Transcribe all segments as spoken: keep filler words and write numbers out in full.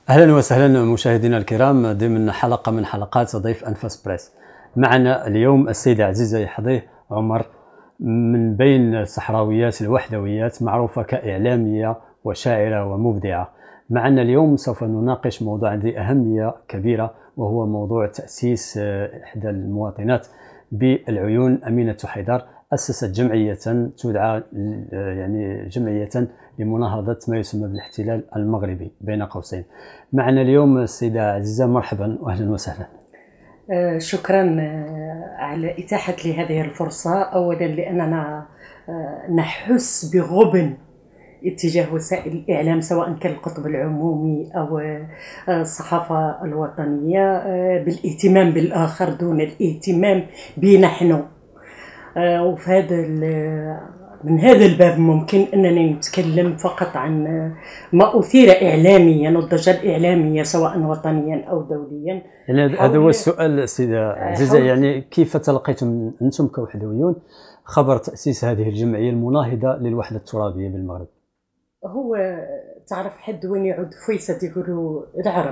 أهلا وسهلا مشاهدينا الكرام ضمن حلقة من حلقات ضيف أنفاس بريس. معنا اليوم السيدة عزيزة يحضيه عمر، من بين الصحراويات الوحدويات، معروفة كإعلامية وشاعرة ومبدعة. معنا اليوم سوف نناقش موضوع ذي أهمية كبيرة، وهو موضوع تأسيس إحدى المواطنات بالعيون، أمينة حيدر، أسست جمعية تدعى يعني جمعية لمناهضة ما يسمى بالاحتلال المغربي بين قوسين. معنا اليوم السيدة عزيزة، مرحبا وأهلا وسهلا. شكرا على إتاحة لي هذه الفرصة، أولا لأننا نحس بغبن اتجاه وسائل الإعلام، سواء كان القطب العمومي أو الصحافة الوطنية، بالاهتمام بالآخر دون الاهتمام بنا نحن. وفي هذا من هذا الباب ممكن أنني نتكلم فقط عن ما أثير إعلاميا والضجة الإعلامية سواء وطنيا أو دوليا. يعني هذا هو السؤال سيدة عزيزة، يعني كيف تلقيتم أنتم كوحدويون خبر تأسيس هذه الجمعية المناهضة للوحدة الترابية بالمغرب؟ هو تعرف حد وين يعود فيسة يقولوا العرب،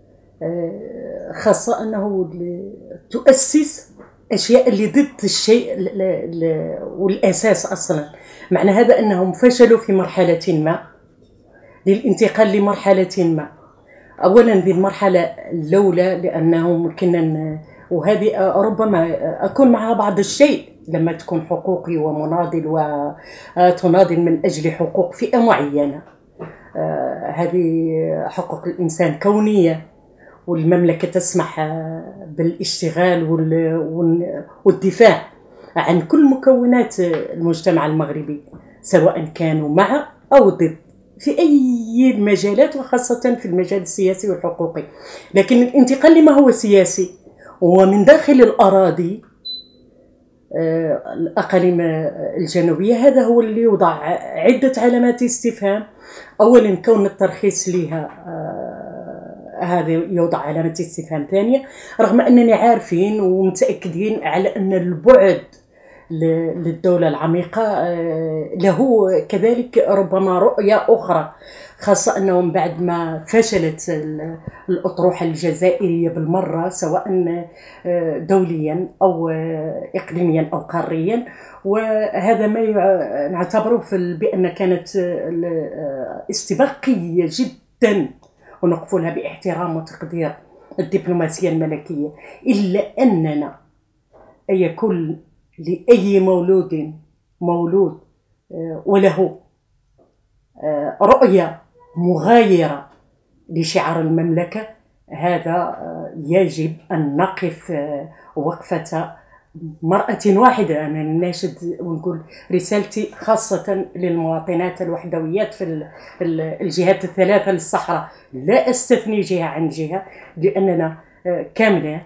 خاصة أنه تؤسس أشياء اللي ضد الشيء والأساس أصلا. معنى هذا أنهم فشلوا في مرحلة ما للانتقال لمرحلة ما. أولا ذي المرحلة الأولى لأنهم كنا، وهذه ربما أكون معها بعض الشيء لما تكون حقوقي ومناضل وتناضل من أجل حقوق فئة معينة، هذه حقوق الإنسان كونية، والمملكة تسمح بالاشتغال والدفاع عن كل مكونات المجتمع المغربي، سواء كانوا مع أو ضد في أي المجالات، وخاصة في المجال السياسي والحقوقي. لكن الانتقال لما هو سياسي ومن داخل الأراضي الأقاليم الجنوبية، هذا هو اللي يوضع عدة علامات استفهام. أولا كون الترخيص لها هذا يوضع علامة استفهام ثانية، رغم أننا عارفين ومتأكدين على أن البعد للدولة العميقة له كذلك ربما رؤية أخرى، خاصة أنه من بعد ما فشلت الأطروحة الجزائرية بالمرة سواء دوليا أو إقليميا أو قاريا، وهذا ما نعتبره في بأن كانت استباقية جدا ونقفلها باحترام وتقدير الدبلوماسية الملكية. إلا أننا أي كل لأي مولود مولود وله رؤية مغايرة لشعار المملكة، هذا يجب أن نقف وقفة مرأة واحدة. أنا ناشد ونقول رسالتي خاصة للمواطنات الوحدويات في الجهات الثلاثة للصحراء، لا أستثني جهة عن جهة، لأننا كاملة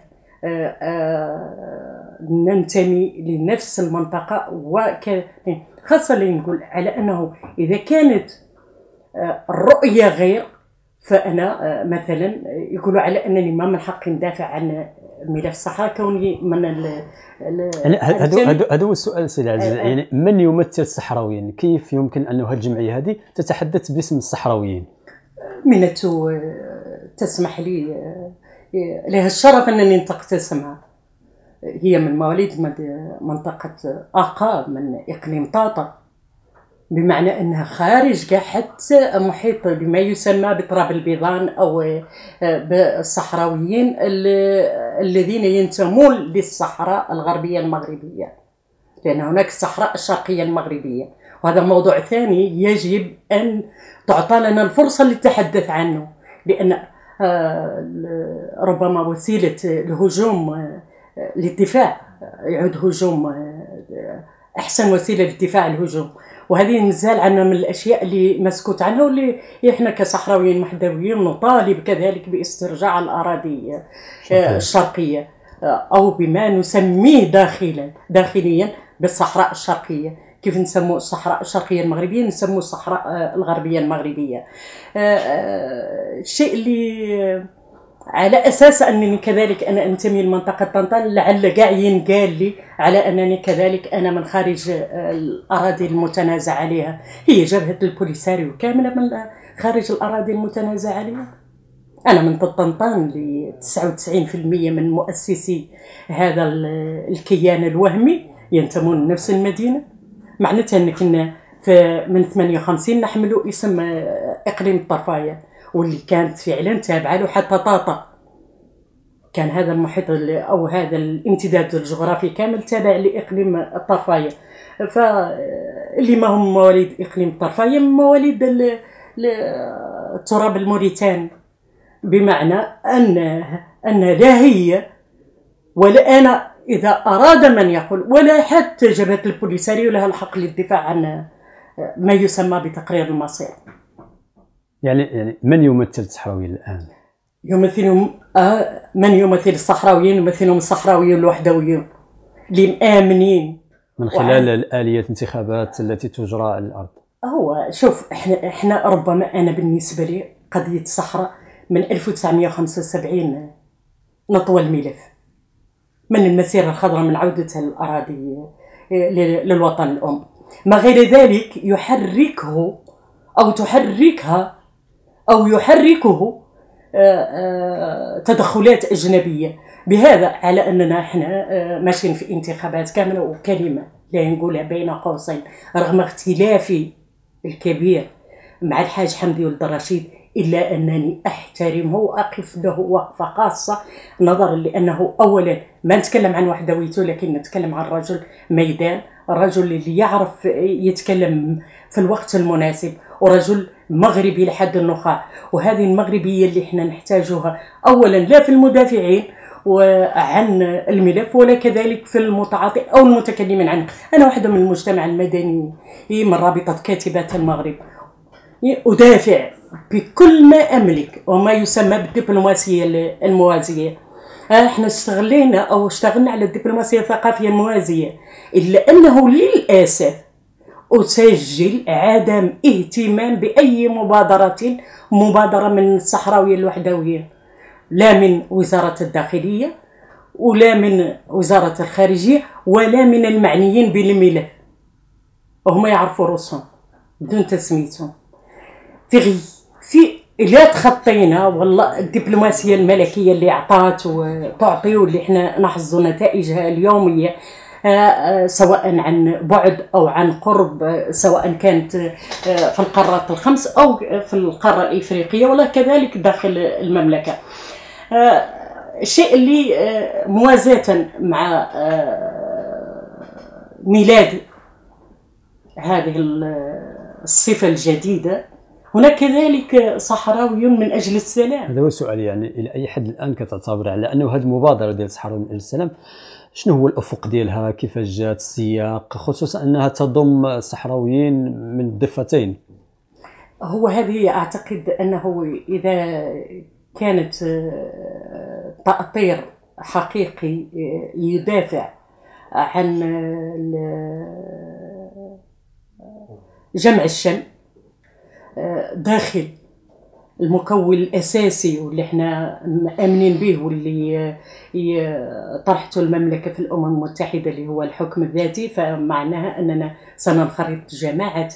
ننتمي لنفس المنطقة، وخاصة اللي نقول على أنه إذا كانت الرؤية غير، فأنا مثلا يقولوا على أنني ما من حقي ندافع عن ملف الصحراء كوني من ال هذا هذا هو السؤال سيدي عزيز. يعني من يمثل الصحراويين؟ كيف يمكن أنه الجمعية هذه تتحدث باسم الصحراويين؟ منة تسمح لي لها الشرف أنني نطقت اسمها. هي من مواليد منطقة أقا من إقليم طاطا، بمعنى أنها خارج حتى محيط بما يسمى بتراب البيضان أو بالصحراويين الذين ينتمون للصحراء الغربية المغربية، لأن هناك الصحراء الشرقية المغربية، وهذا موضوع ثاني يجب أن تعطى لنا الفرصة للتحدث عنه، لأن ربما وسيلة الهجوم للدفاع يعود هجوم، أحسن وسيلة للدفاع الهجوم، وهذه نزال عنها من الأشياء اللي مسكوت عنها، واللي إحنا كصحراويين محدويين نطالب كذلك باسترجاع الأراضي الشرقية أو بما نسميه داخلا داخليا بالصحراء الشرقية. كيف نسمو الصحراء الشرقية المغربية نسمو الصحراء الغربية المغربية. الشيء اللي على أساس أنني كذلك أنا أنتمي لمنطقة طنطا، لعل قاع ينقال لي على أنني كذلك أنا من خارج الأراضي المتنازع عليها. هي جبهة البوليساريو كاملة من خارج الأراضي المتنازع عليها. أنا من طنطان ل تسعة وتسعين بالمئة من مؤسسي هذا الكيان الوهمي ينتمون لنفس المدينة. معناتها أن كنا من ثمانية وخمسين نحمل اسم إقليم الطرفاية، واللي كانت فعلا تابعة له حتى طاطا. كان هذا المحيط أو هذا الامتداد الجغرافي كامل تابع لإقليم الطرفاية. فاللي ما هم مواليد إقليم الطرفاية مواليد التراب الموريتاني، بمعنى أن أن لا هي ولا أنا إذا أراد من يقول ولا حتى جبهة البوليساريو لها الحق للدفاع عن ما يسمى بتقرير المصير. يعني يعني من يمثل الصحراويين الآن؟ يمثلهم آه من يمثل الصحراويين يمثلهم الصحراويون الوحدويون اللي مآمنين من خلال الآلية الانتخابات التي تجرى على الأرض. هو شوف، احنا احنا ربما أنا بالنسبة لي قضية الصحراء من ألف وتسعمئة وخمسة وسبعين نطوى الملف من المسيرة الخضراء، من عودتها للأراضي للوطن الأم. ما غير ذلك يحركه أو تحركها أو يحركه تدخلات أجنبية، بهذا على أننا احنا ماشيين في انتخابات كاملة. وكلمة لا نقولها بين قوسين، رغم اختلافي الكبير مع الحاج حمدي ولد الرشيد، إلا أنني أحترمه وأقف له وقفة خاصة، نظرا لأنه أولا ما نتكلم عن وحدويته، لكن نتكلم عن رجل ميدان، رجل اللي يعرف يتكلم في الوقت المناسب، ورجل مغربي لحد النخاع. وهذه المغربية اللي احنا نحتاجها أولا لا في المدافعين عن الملف ولا كذلك في المتعاطي أو المتكلمين عنه. أنا واحدة من المجتمع المدني من رابطة كاتبات المغرب، أدافع بكل ما أملك وما يسمى بالدبلوماسية الموازية. احنا استغلينا أو اشتغلنا على الدبلوماسية الثقافية الموازية، إلا أنه للأسف أسجل عدم اهتمام بأي مبادرة مبادرة من الصحراوية الوحدوية، لا من وزارة الداخلية ولا من وزارة الخارجية ولا من المعنيين بالملف، وهم يعرفوا رؤوسهم بدون تسميتهم. في غي في إلا تخطينا والله الدبلوماسية الملكية اللي أعطات وتعطي واللي احنا نحظ نتائجها اليومية، سواء عن بعد أو عن قرب، سواء كانت في القارات الخمس أو في القارة الإفريقية ولا كذلك داخل المملكة. الشيء اللي موازاة مع ميلاد هذه الصفة الجديدة، هناك كذلك صحراويون من أجل السلام. هذا هو السؤال، يعني إلى أي حد الآن كتعتبر على أنه هذه المبادرة ديال الصحراويين من أجل السلام شنو هو الأفق ديالها، كيفاش جات السياق، خصوصا أنها تضم الصحراويين من الضفتين؟ هو هذه أعتقد أنه إذا كانت تأطير حقيقي يدافع عن جمع الشمل داخل المكون الأساسي واللي احنا مآمنين به واللي طرحته المملكة في الأمم المتحدة اللي هو الحكم الذاتي، فمعناها أننا سننخرط جماعة،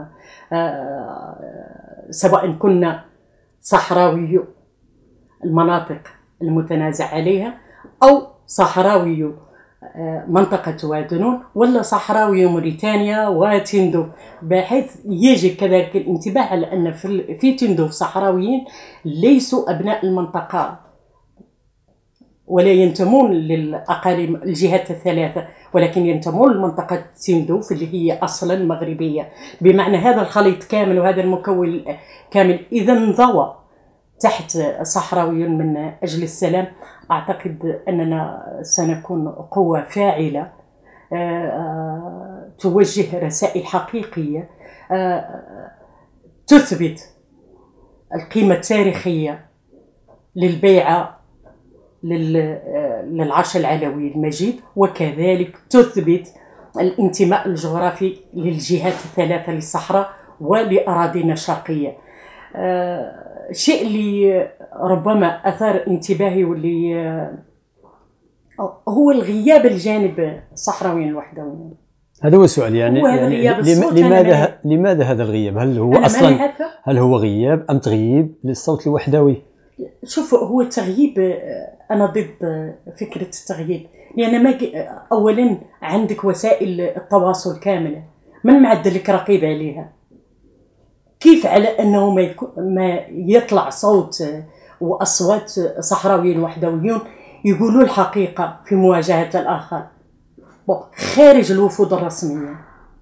سواء كنا صحراوي المناطق المتنازع عليها أو صحراوي منطقة وادنون ولا صحراوي موريتانيا وتندوف، بحيث يجب كذلك الانتباه على أن في تندوف صحراويين ليسوا أبناء المنطقة ولا ينتمون للأقاليم الجهات الثلاثة، ولكن ينتمون لمنطقة تندوف اللي هي أصلا مغربية. بمعنى هذا الخليط كامل وهذا المكون كامل إذا انضوى تحت صحراوي من أجل السلام، أعتقد أننا سنكون قوة فاعلة توجه رسائل حقيقية تثبت القيمة التاريخية للبيعة للعرش العلوي المجيد، وكذلك تثبت الانتماء الجغرافي للجهات الثلاثة للصحراء ولأراضينا الشرقية. الشيء اللي ربما أثار انتباهي واللي هو الغياب الجانب الصحراويين الوحدويين. هذا هو السؤال، يعني, هو يعني لماذا لماذا هذا الغياب؟ هل هو أصلا هل هو غياب أم تغييب للصوت الوحدوي؟ شوف، هو التغييب، انا ضد فكره التغييب، لان ما اولا عندك وسائل التواصل كامله، من معدل لك رقيب عليها. كيف على انه ما, ما يطلع صوت واصوات صحراويين وحدويون يقولوا الحقيقه في مواجهه الاخر خارج الوفود الرسميه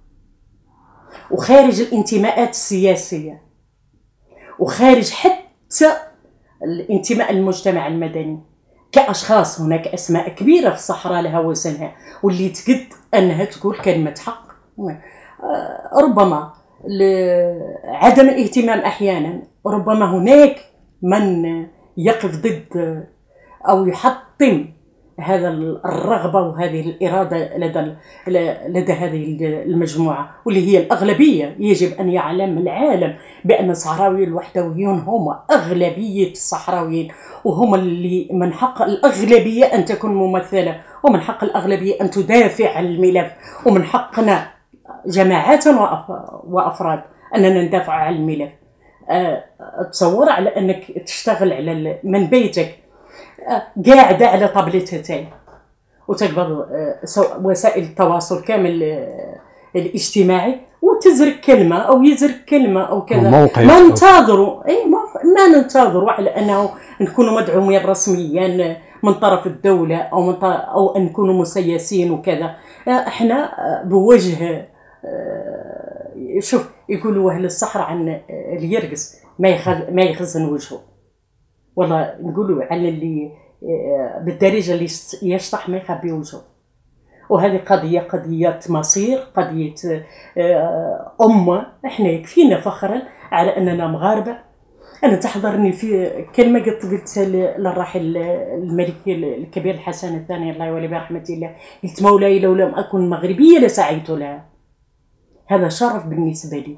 وخارج الانتماءات السياسيه وخارج حتى الانتماء للمجتمع المدني كأشخاص. هناك أسماء كبيرة في الصحراء لها وزنها واللي تقد أنها تقول كلمة حق. ربما عدم الاهتمام أحيانا، ربما هناك من يقف ضد أو يحطم هذا الرغبة وهذه الإرادة لدى لدى هذه المجموعة واللي هي الأغلبية. يجب أن يعلم العالم بأن الصحراويين الوحدويون هم أغلبية الصحراويين، وهم اللي من حق الأغلبية أن تكون ممثلة، ومن حق الأغلبية أن تدافع عن الملف، ومن حقنا جماعات وأفراد أننا ندافع عن الملف. تصور على أنك تشتغل على من بيتك قاعدة على طابلتين وتقبض وسائل التواصل كامل الاجتماعي وتزرك كلمة أو يزرك كلمة أو كذا، ما ننتظروا أي ما, ما ننتظروا على أنه نكونوا مدعومين رسميا من طرف الدولة أو من طرف أو أن نكونوا مسيسين وكذا. احنا بوجه، شوف يقولوا أهل الصحراء عن اللي يرقص ما ما يخزن وجهه، والله نقولوا على اللي بالدارجه اللي يشطح ما يخبي وجهه. وهذه قضيه قضيه مصير، قضيه امه. احنا يكفينا فخرا على اننا مغاربه. انا تحضرني في كلمه قلت قلت للراحل الملك الكبير الحسن الثاني الله يولي برحمه الله، قلت مولاي لو لم اكن مغربيه لسعيت لها. هذا شرف بالنسبه لي.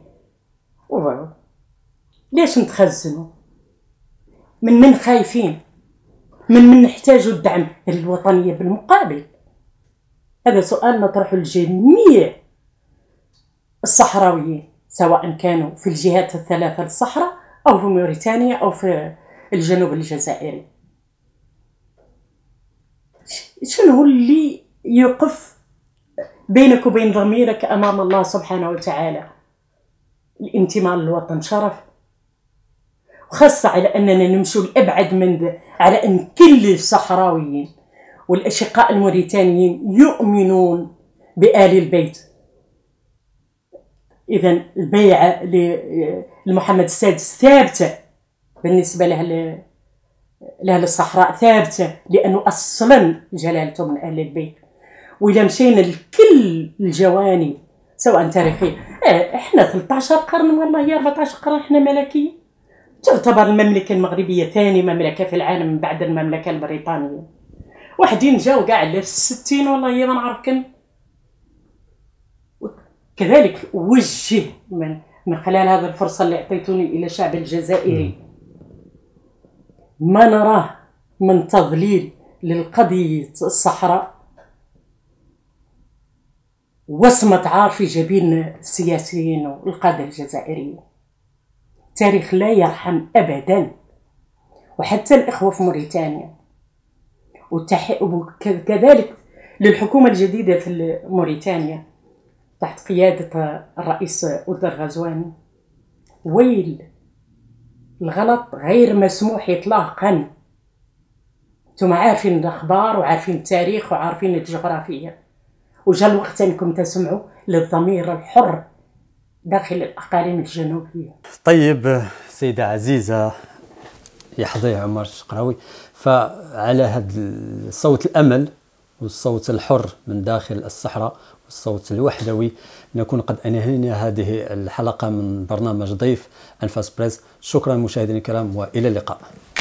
ليش نتخزنوا؟ من من خايفين؟ من من نحتاجوا الدعم الوطنية بالمقابل؟ هذا سؤال نطرحه لجميع الصحراويين سواء كانوا في الجهات الثلاثة للصحراء أو في موريتانيا أو في الجنوب الجزائري. شنو اللي يوقف بينك وبين ضميرك أمام الله سبحانه وتعالى؟ الانتماء للوطن شرف، وخاصة على أننا نمشوا لأبعد من ذا، على أن كل الصحراويين والأشقاء الموريتانيين يؤمنون بآل البيت. إذن البيعة لمحمد السادس ثابتة بالنسبة لأهل لأهل الصحراء، ثابتة لأنه أصلا جلالته من أهل البيت. وإذا مشينا لكل الجوانب سواء تاريخية، إحنا ثلاثة عشر قرن والله يا أربعة عشر قرن إحنا ملكية. تعتبر المملكة المغربية ثاني مملكة في العالم بعد المملكة البريطانية. واحدين جاو قاعد في الستين والله ما نعرف كم. كذلك وجه من, من خلال هذه الفرصة اللي اعطيتوني إلى الشعب الجزائري ما نراه من تضليل للقضية الصحراء وصمة عار في جبين السياسيين والقادة الجزائريين. تاريخ لا يرحم أبدا، وحتى الإخوة في موريتانيا. وكذلك للحكومة الجديدة في موريتانيا تحت قيادة الرئيس ولد الغزواني، ويل الغلط غير مسموح إطلاقا. انتم عارفين الأخبار وعارفين التاريخ وعارفين الجغرافية، وجاء الوقت أنكم تسمعوا للضمير الحر داخل الأقاليم الجنوبية. طيب سيدة عزيزة يحظي عمر الشقراوي، فعلى هذا الصوت الأمل والصوت الحر من داخل الصحراء والصوت الوحدوي نكون قد أنهينا هذه الحلقة من برنامج ضيف أنفاس بريس. شكرا مشاهدينا الكرام وإلى اللقاء.